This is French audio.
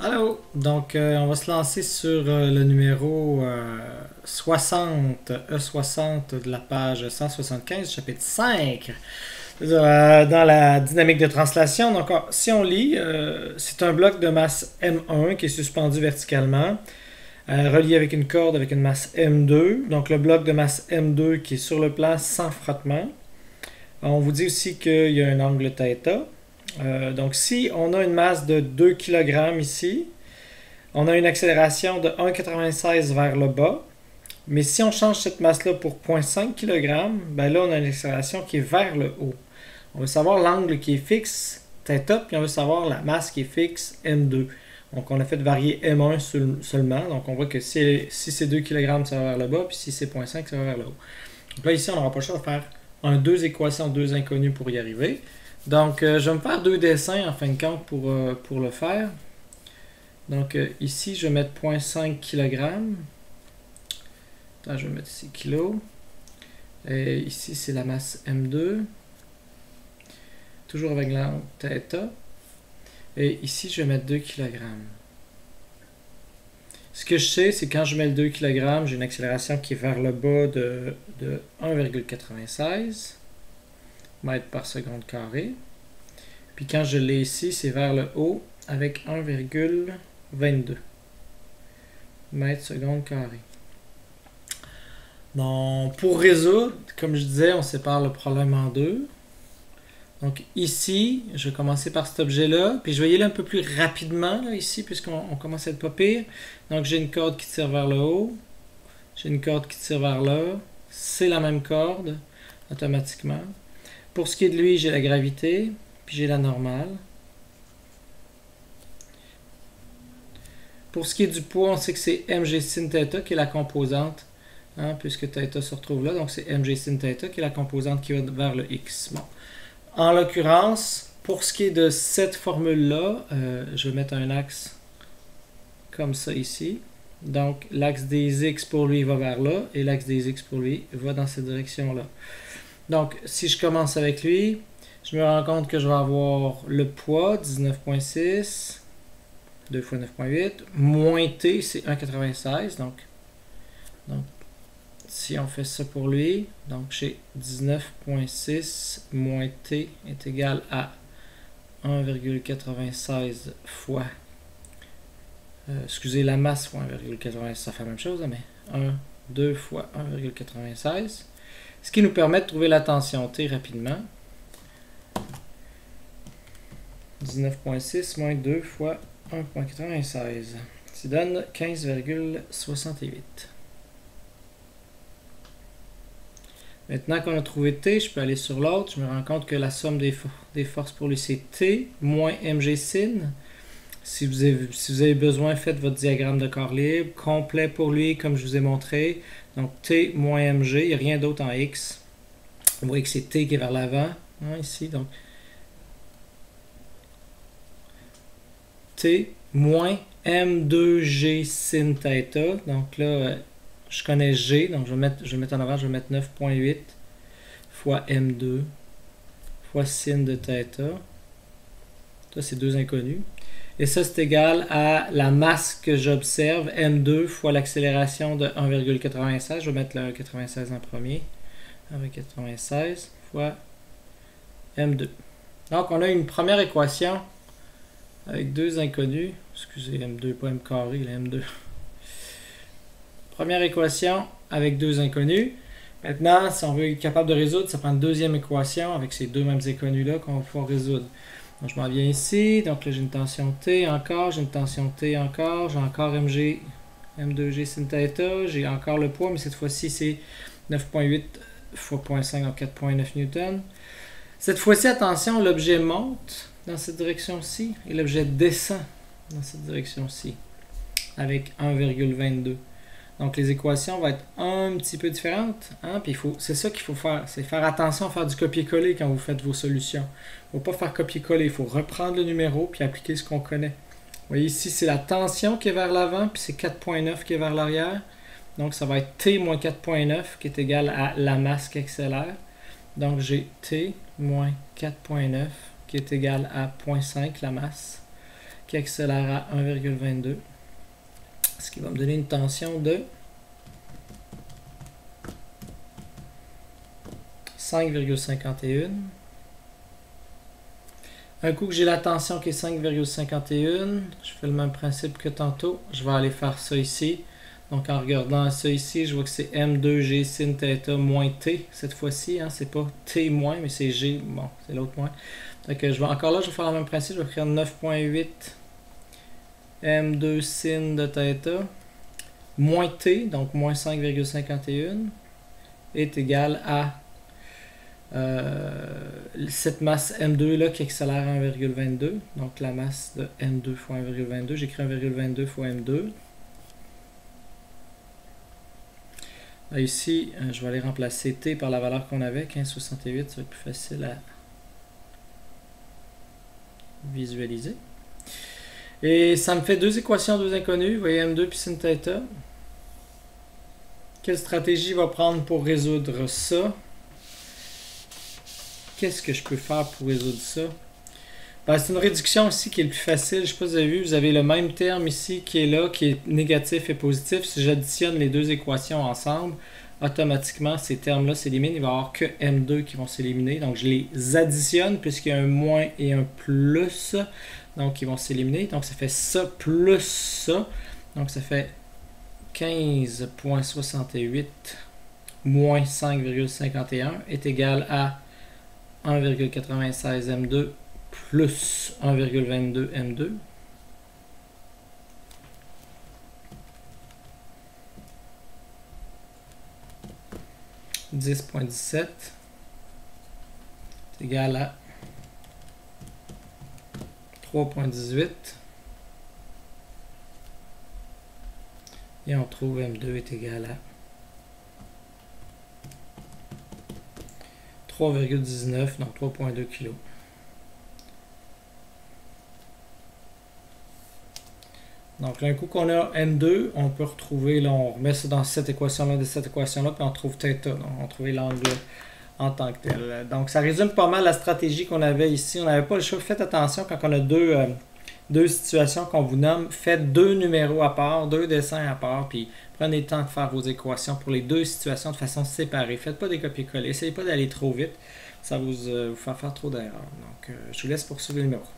Allô! Donc, on va se lancer sur le numéro 60, E60 de la page 175, chapitre 5, dans la dynamique de translation. Donc, si on lit, c'est un bloc de masse M1 qui est suspendu verticalement, relié avec une corde avec une masse M2. Donc, le bloc de masse M2 qui est sur le plan sans frottement. On vous dit aussi qu'il y a un angle θ. Donc, si on a une masse de 2 kg ici, on a une accélération de 1,96 vers le bas. Mais si on change cette masse-là pour 0,5 kg, ben là, on a une accélération qui est vers le haut. On veut savoir l'angle qui est fixe, θ, puis on veut savoir la masse qui est fixe, M2. Donc, on a fait varier M1 seulement. Donc, on voit que si c'est 2 kg, ça va vers le bas, puis si c'est 0,5, ça va vers le haut. Donc là, ici, on n'aura pas le choix de faire deux équations, deux inconnues pour y arriver. Donc, je vais me faire deux dessins en fin de compte pour le faire. Donc, ici, je vais mettre 0,5 kg. Attends, je vais mettre ici kg. Et ici, c'est la masse M2. Toujours avec l'angle θ. Et ici, je vais mettre 2 kg. Ce que je sais, c'est quand je mets le 2 kg, j'ai une accélération qui est vers le bas de 1,96 mètres par seconde carré. Puis quand je l'ai ici, c'est vers le haut avec 1,22 mètres seconde carré. Donc, pour résoudre, comme je disais, on sépare le problème en deux. Donc ici, je vais commencer par cet objet-là, puis je vais y aller un peu plus rapidement là, ici, puisqu'on commence à être pas pire. Donc j'ai une corde qui tire vers le haut, j'ai une corde qui tire vers là, c'est la même corde, automatiquement. Pour ce qui est de lui, j'ai la gravité, puis j'ai la normale. Pour ce qui est du poids, on sait que c'est mg sin θ qui est la composante, hein, puisque θ se retrouve là, donc c'est mg sin θ qui est la composante qui va vers le x. Bon. En l'occurrence, pour ce qui est de cette formule-là, je vais mettre un axe comme ça ici. Donc, l'axe des x pour lui va vers là, et l'axe des x pour lui va dans cette direction-là. Donc, si je commence avec lui, je me rends compte que je vais avoir le poids, 19,6, 2 fois 9,8, moins t, c'est 1,96, donc si on fait ça pour lui, donc j'ai 19,6 moins t est égal à 1,96 fois, excusez, la masse fois 1,96, ça fait la même chose, mais 2 fois 1,96, ce qui nous permet de trouver la tension T rapidement. 19,6 moins 2 fois 1,96, ça donne 15,68. Maintenant qu'on a trouvé T, je peux aller sur l'autre. Je me rends compte que la somme des forces pour lui, c'est T moins mg sin. Si vous avez besoin, faites votre diagramme de corps libre. Complet pour lui, comme je vous ai montré. Donc T moins mg, il n'y a rien d'autre en x. Vous voyez que c'est T qui est vers l'avant, hein, ici. Donc T moins m2g sin θ. Donc là, je connais G, donc je vais mettre en avant, je vais mettre 9,8 fois M2 fois sin de θ. Ça, c'est deux inconnus. Et ça, c'est égal à la masse que j'observe, M2 fois l'accélération de 1,96. Je vais mettre le 96 en premier. 1,96 fois M2. Donc, on a une première équation avec deux inconnus. Excusez, M2, pas M carré, la M2. Première équation avec deux inconnus. Maintenant, si on veut être capable de résoudre, ça prend une deuxième équation avec ces deux mêmes inconnus-là qu'on va pouvoir résoudre. Donc, je m'en viens ici. Donc là, j'ai une tension T encore, j'ai une tension T encore, j'ai encore M2G sin θ, j'ai encore le poids, mais cette fois-ci, c'est 9,8 fois 0,5, donc 4,9 newtons. Cette fois-ci, attention, l'objet monte dans cette direction-ci et l'objet descend dans cette direction-ci avec 1,22. Donc, les équations vont être un petit peu différentes. Hein? Puis c'est ça qu'il faut faire. C'est faire attention à faire du copier-coller quand vous faites vos solutions. Il ne faut pas faire copier-coller. Il faut reprendre le numéro puis appliquer ce qu'on connaît. Vous voyez ici, c'est la tension qui est vers l'avant, puis c'est 4,9 qui est vers l'arrière. Donc, ça va être T moins 4,9 qui est égal à la masse qui accélère. Donc, j'ai T moins 4,9 qui est égal à 0,5 la masse. qui accélère à 1,22. Ce qui va me donner une tension de 5,51. Un coup que j'ai la tension qui est 5,51, je fais le même principe que tantôt. Je vais aller faire ça ici. Donc en regardant ça ici, je vois que c'est M2G sin θ moins T cette fois-ci. Hein, c'est pas T moins, mais c'est G. Bon, c'est l'autre moins. Donc encore là, je vais faire le même principe. Je vais écrire 9,8 M2 sin de θ moins T, donc moins 5,51, est égal à cette masse M2 là qui accélère à 1,22. Donc la masse de M2 fois 1,22. J'écris 1,22 fois M2. Là, ici, je vais aller remplacer T par la valeur qu'on avait, 15,68. Ça va être plus facile à visualiser. Et ça me fait deux équations, deux inconnues. Vous voyez M2 puis sin θ. Quelle stratégie va prendre pour résoudre ça? Qu'est-ce que je peux faire pour résoudre ça? Ben, c'est une réduction ici qui est le plus facile. Je ne sais pas si vous avez vu, vous avez le même terme ici qui est là, qui est négatif et positif. Si j'additionne les deux équations ensemble, automatiquement, ces termes-là s'éliminent. Il va y avoir que M2 qui vont s'éliminer. Donc, je les additionne puisqu'il y a un moins et un plus. Donc, ils vont s'éliminer. Donc, ça fait ça plus ça. Donc, ça fait 15,68 moins 5,51 est égal à 1,96 M2 plus 1,22 M2. « 10,17 est égal à 3,18 et on trouve M2 est égal à 3,19, donc 3,2 kg. Donc, un coup qu'on a M2, on peut retrouver, là, on remet ça dans cette équation-là, de cette équation-là, puis on trouve θ. Donc, on va trouver l'angle en tant que tel. Donc, ça résume pas mal la stratégie qu'on avait ici. On n'avait pas le choix. Faites attention quand on a deux situations qu'on vous nomme. Faites deux numéros à part, deux dessins à part, puis prenez le temps de faire vos équations pour les deux situations de façon séparée. Faites pas des copier-coller. Essayez pas d'aller trop vite. Ça va vous faire trop d'erreurs. Donc, je vous laisse poursuivre le numéro.